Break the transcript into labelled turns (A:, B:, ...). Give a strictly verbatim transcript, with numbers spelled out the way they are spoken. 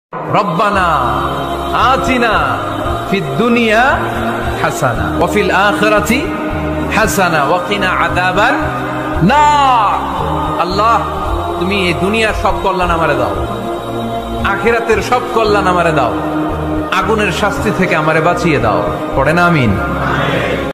A: রব্বানা আতিনা ফিদ দুনিয়া হাসানা ওয়া ফিল আখিরাতি হাসানা ওয়া কিনা আযাবান নার। আল্লাহ, তুমি এই দুনিয়ার সব কল্যাণ আমারে দাও, আখিরাতের সব কল্যাণ আমারে দাও, আগুনের শাস্তি থেকে আমারে বাঁচিয়ে দাও। পড়েন আমিন।